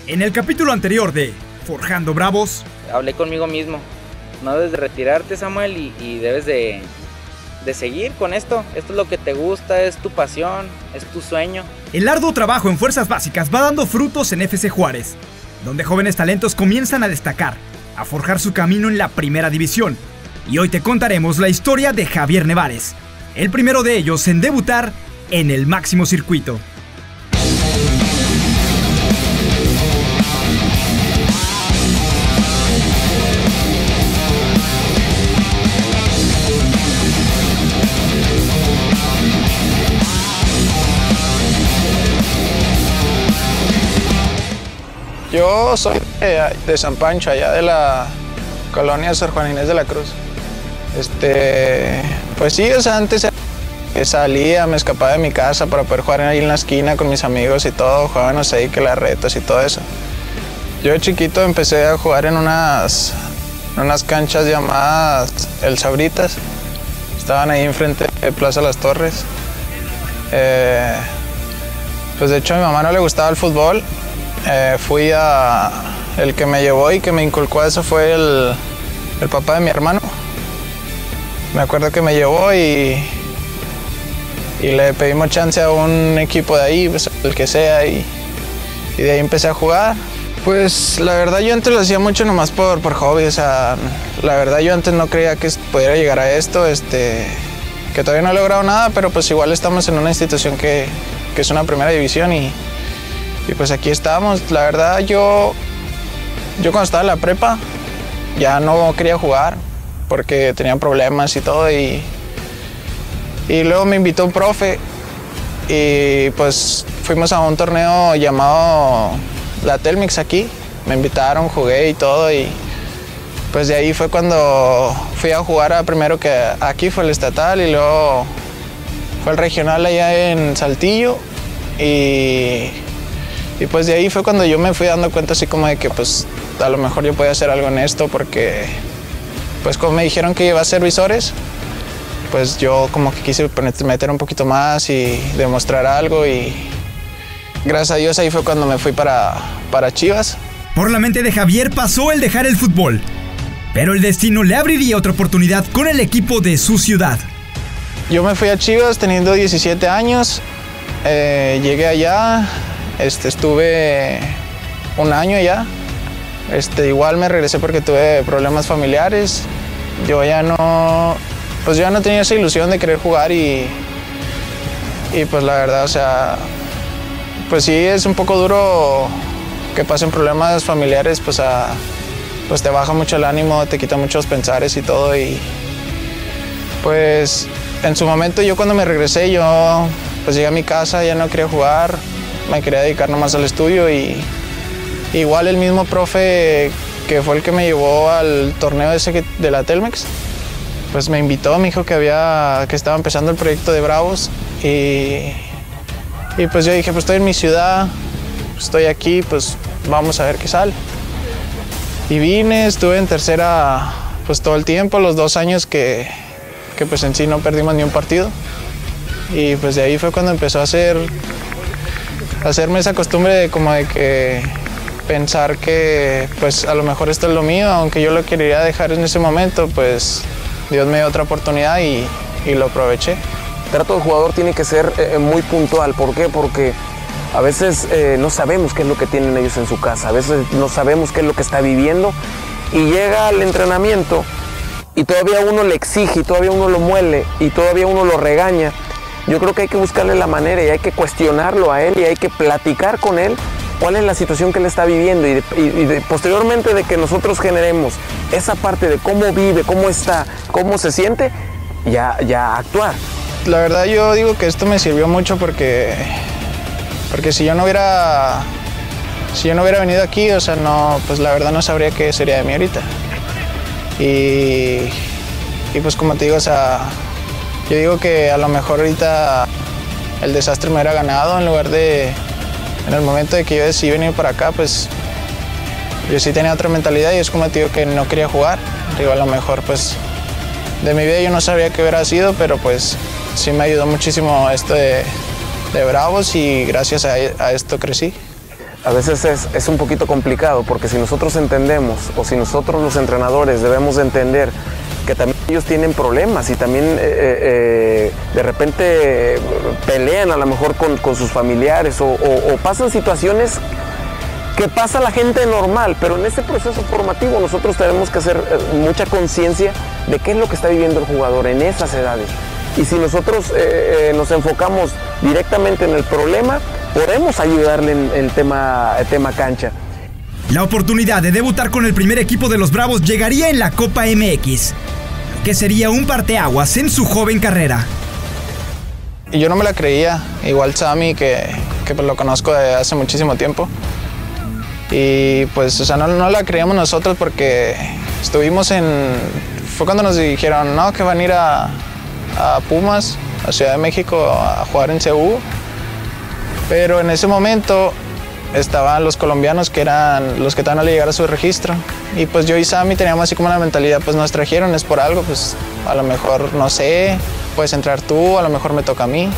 En el capítulo anterior de Forjando Bravos, hablé conmigo mismo. No debes de retirarte, Samuel, y debes de seguir con esto. Esto es lo que te gusta, es tu pasión, es tu sueño. El arduo trabajo en fuerzas básicas va dando frutos en FC Juárez, donde jóvenes talentos comienzan a destacar, a forjar su camino en la primera división. Y hoy te contaremos la historia de Javier Nevares, el primero de ellos en debutar en el máximo circuito. Yo soy de San Pancho, allá de la colonia Sor Juan Inés de la Cruz. Pues sí, o sea, antes salía, me escapaba de mi casa para poder jugar ahí en la esquina con mis amigos y todo, jugábamos ahí que las retas y todo eso. Yo de chiquito empecé a jugar en unas canchas llamadas El Sabritas. Estaban ahí enfrente de Plaza Las Torres. Pues de hecho a mi mamá no le gustaba el fútbol. El que me llevó y que me inculcó eso fue el papá de mi hermano. Me acuerdo que me llevó y le pedimos chance a un equipo de ahí, pues, el que sea, y de ahí empecé a jugar. Pues la verdad yo antes lo hacía mucho nomás por hobby, o sea, la verdad yo antes no creía que pudiera llegar a esto, que todavía no he logrado nada, pero pues igual estamos en una institución que es una primera división y pues aquí estamos. La verdad yo cuando estaba en la prepa ya no quería jugar porque tenía problemas y todo y luego me invitó un profe y pues fuimos a un torneo llamado la Telmex aquí. Me invitaron, jugué y todo y pues de ahí fue cuando fui a jugar primero que aquí fue el estatal y luego fue el regional allá en Saltillo y pues de ahí fue cuando yo me fui dando cuenta así como de que pues a lo mejor yo podía hacer algo en esto porque pues como me dijeron que iba a ser visores, pues yo como que quise meter un poquito más y demostrar algo y gracias a Dios ahí fue cuando me fui para Chivas. Por la mente de Javier pasó el dejar el fútbol, pero el destino le abriría otra oportunidad con el equipo de su ciudad. Yo me fui a Chivas teniendo 17 años, llegué allá. Estuve un año ya. Igual me regresé porque tuve problemas familiares. Yo ya no tenía esa ilusión de querer jugar y pues la verdad, o sea, pues sí es un poco duro que pasen problemas familiares, pues te baja mucho el ánimo, te quita muchos pensares y todo y pues en su momento yo cuando me regresé yo pues llegué a mi casa, ya no quería jugar. Me quería dedicar nomás al estudio y igual el mismo profe que fue el que me llevó al torneo ese de la Telmex, pues me invitó, me dijo que estaba empezando el proyecto de Bravos y pues yo dije, pues estoy en mi ciudad, estoy aquí, pues vamos a ver qué sale. Y vine, estuve en tercera pues todo el tiempo, los 2 años que pues en sí no perdimos ni un partido y pues de ahí fue cuando empezó a hacerme esa costumbre de como de que pensar que pues a lo mejor esto es lo mío, aunque yo lo quería dejar en ese momento, pues Dios me dio otra oportunidad y lo aproveché. El trato del jugador tiene que ser muy puntual. ¿Por qué? Porque a veces no sabemos qué es lo que tienen ellos en su casa, a veces no sabemos qué es lo que está viviendo y llega al entrenamiento y todavía uno le exige, y todavía uno lo muele y todavía uno lo regaña. Yo creo que hay que buscarle la manera y hay que cuestionarlo a él y hay que platicar con él cuál es la situación que él está viviendo y posteriormente de que nosotros generemos esa parte de cómo vive, cómo está, cómo se siente, ya actuar. La verdad yo digo que esto me sirvió mucho porque si yo no hubiera venido aquí, o sea, no, pues la verdad no sabría qué sería de mí ahorita. Y pues como te digo, o sea, yo digo que a lo mejor ahorita el desastre me hubiera ganado en lugar de, en el momento de que yo decidí venir para acá, pues yo sí tenía otra mentalidad y es como te digo que no quería jugar. Digo, a lo mejor pues de mi vida yo no sabía qué hubiera sido, pero pues sí me ayudó muchísimo esto de Bravos y gracias a esto crecí. a veces es un poquito complicado, porque si nosotros entendemos, o si nosotros los entrenadores debemos de entender que también ellos tienen problemas y también de repente pelean a lo mejor con sus familiares o pasan situaciones que pasa la gente normal, pero en este proceso formativo nosotros tenemos que hacer mucha conciencia de qué es lo que está viviendo el jugador en esas edades. Y si nosotros nos enfocamos directamente en el problema, podemos ayudarle en el tema cancha. La oportunidad de debutar con el primer equipo de los Bravos llegaría en la Copa MX, que sería un parteaguas en su joven carrera. Y yo no me la creía, igual Sammy, que pues lo conozco de hace muchísimo tiempo. Y pues, o sea, no la creíamos nosotros porque estuvimos fue cuando nos dijeron, no, que van a ir a Pumas, a Ciudad de México, a jugar en CU. Pero en ese momento estaban los colombianos, que eran los que estaban a llegar a su registro. Y pues yo y Sammy teníamos así como la mentalidad, pues nos trajeron, es por algo, pues a lo mejor, no sé, puedes entrar tú, a lo mejor me toca a mí.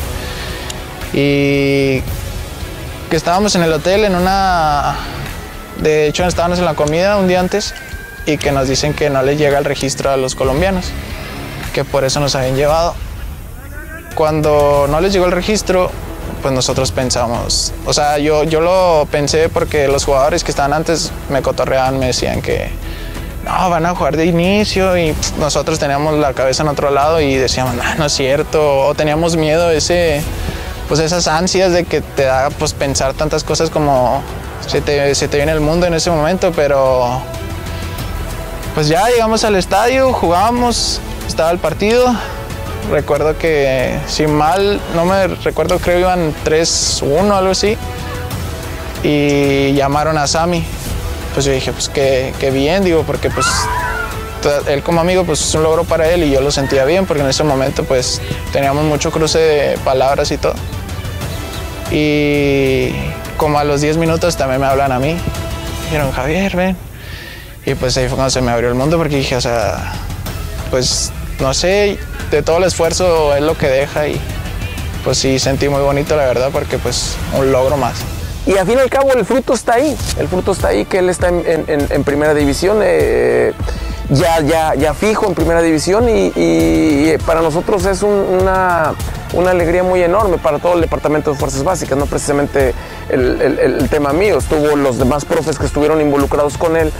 Y que estábamos en el hotel de hecho estábamos en la comida un día antes y que nos dicen que no les llega el registro a los colombianos, que por eso nos habían llevado. Cuando no les llegó el registro, pues nosotros pensamos, o sea, yo lo pensé porque los jugadores que estaban antes me cotorreaban, me decían que no, van a jugar de inicio, y nosotros teníamos la cabeza en otro lado y decíamos, no es cierto, o teníamos miedo, pues esas ansias de que te da pues pensar tantas cosas como se te viene el mundo en ese momento. Pero pues ya llegamos al estadio, jugábamos, estaba el partido. Recuerdo que, si mal no me recuerdo, creo que iban 3-1 algo así, y llamaron a Sammy. Pues yo dije, pues qué bien, digo, porque pues él como amigo, pues es un logro para él, y yo lo sentía bien porque en ese momento pues teníamos mucho cruce de palabras y todo. Y como a los 10 minutos también me hablan a mí, dijeron, Javier, ven. Y pues ahí fue cuando se me abrió el mundo, porque dije, o sea, pues no sé, de todo el esfuerzo es lo que deja, y pues sí sentí muy bonito, la verdad, porque pues un logro más. Y al fin y al cabo el fruto está ahí, que él está en primera división, ya fijo en primera división, y para nosotros es una alegría muy enorme, para todo el departamento de Fuerzas Básicas, no precisamente el tema mío. Estuvo los demás profes que estuvieron involucrados con él,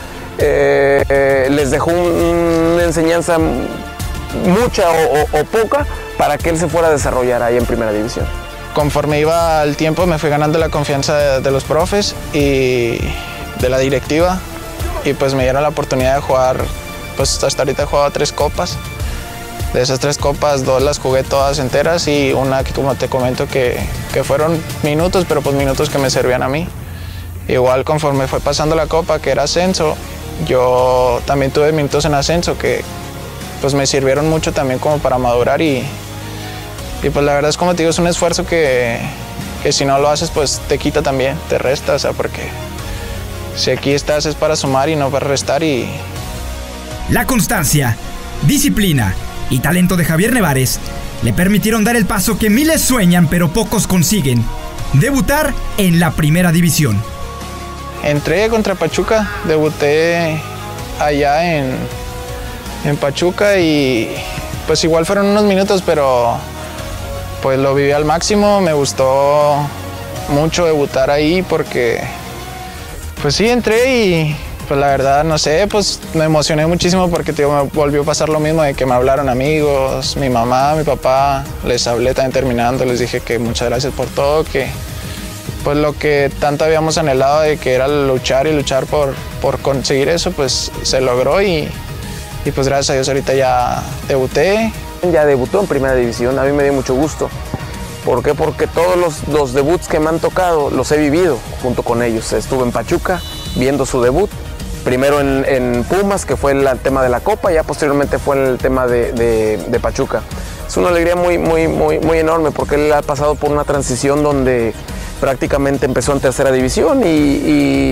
les dejó una enseñanza mucha o poca para que él se fuera a desarrollar ahí en primera división. Conforme iba el tiempo me fui ganando la confianza de los profes y de la directiva, y pues me dieron la oportunidad de jugar, pues hasta ahorita he jugado 3 copas. De esas 3 copas, 2 las jugué todas enteras, y una que, como te comento, que fueron minutos, pero pues minutos que me servían a mí. Igual conforme fue pasando la copa, que era ascenso, yo también tuve minutos en ascenso que pues me sirvieron mucho también como para madurar, y pues la verdad es, como te digo, es un esfuerzo que si no lo haces pues te quita también, te resta, o sea, porque si aquí estás es para sumar y no para restar. Y la constancia, disciplina y talento de Javier Nevares le permitieron dar el paso que miles sueñan pero pocos consiguen: debutar en la primera división. Entré contra Pachuca, debuté allá en Pachuca, y pues igual fueron unos minutos, pero pues lo viví al máximo. Me gustó mucho debutar ahí porque pues sí, entré y pues la verdad, no sé, pues me emocioné muchísimo porque tío, me volvió a pasar lo mismo, de que me hablaron amigos, mi mamá, mi papá, les hablé también terminando, les dije que muchas gracias por todo, que pues lo que tanto habíamos anhelado, de que era luchar y luchar por conseguir eso, pues se logró, y pues gracias a Dios ahorita ya debuté. Ya debutó en primera división, a mí me dio mucho gusto. ¿Por qué? Porque todos los debuts que me han tocado los he vivido junto con ellos. Estuve en Pachuca viendo su debut, primero en Pumas, que fue el tema de la Copa, ya posteriormente fue el tema de Pachuca. Es una alegría muy enorme, porque él ha pasado por una transición donde prácticamente empezó en tercera división y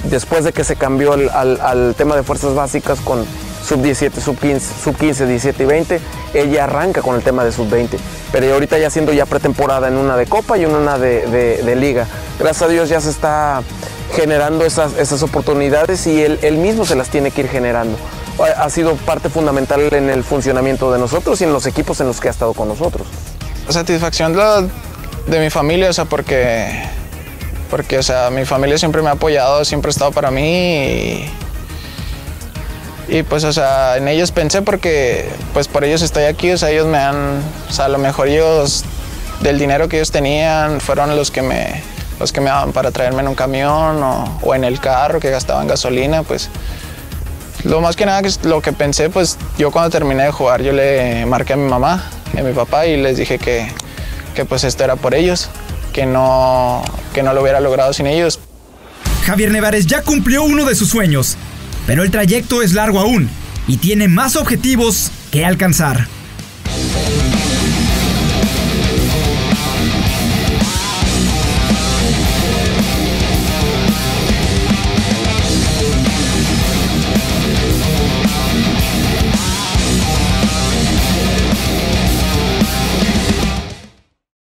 después de que se cambió al tema de fuerzas básicas con sub-17, sub-15, 17 y 20, ella arranca con el tema de sub-20, pero ahorita ya siendo ya pretemporada en una de Copa y en una de Liga. Gracias a Dios ya se está generando esas oportunidades y él mismo se las tiene que ir generando. Ha sido parte fundamental en el funcionamiento de nosotros y en los equipos en los que ha estado con nosotros. Satisfacción de mi familia, o sea, porque o sea, mi familia siempre me ha apoyado, siempre ha estado para mí y pues, o sea, en ellos pensé porque, pues, por ellos estoy aquí, o sea, ellos me han, o sea, a lo mejor ellos, del dinero que ellos tenían, fueron los que me daban para traerme en un camión o en el carro, que gastaban gasolina, pues, lo más que nada, lo que pensé, pues, yo cuando terminé de jugar, yo le marqué a mi mamá y a mi papá y les dije que pues esto era por ellos, que no lo hubiera logrado sin ellos. Javier Nevares ya cumplió uno de sus sueños, pero el trayecto es largo aún y tiene más objetivos que alcanzar.